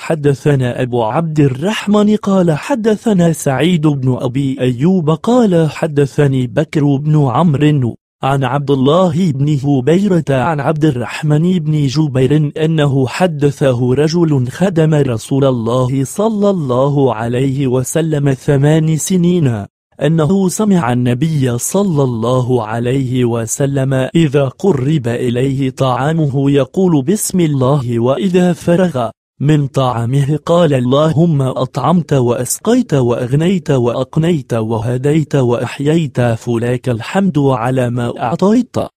حدثنا أبو عبد الرحمن قال حدثنا سعيد بن أبي أيوب قال حدثني بكر بن عمرو عن عبد الله بن هبيرة عن عبد الرحمن بن جبير أنه حدثه رجل خدم رسول الله صلى الله عليه وسلم 8 سنين أنه سمع النبي صلى الله عليه وسلم إذا قرب إليه طعامه يقول بسم الله، وإذا فرغ من طعامه قال اللهم أطعمت وأسقيت وأغنيت وأقنيت وهديت وأحييت، فلك الحمد على ما أعطيت.